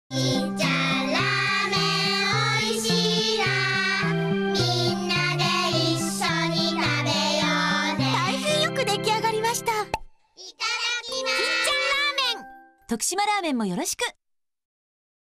金ちゃんラーメンおいしいな。みんなで一緒に食べようね。 大変よく出来上がりました。 いただきます。 金ちゃんラーメン、徳島ラーメンもよろしく。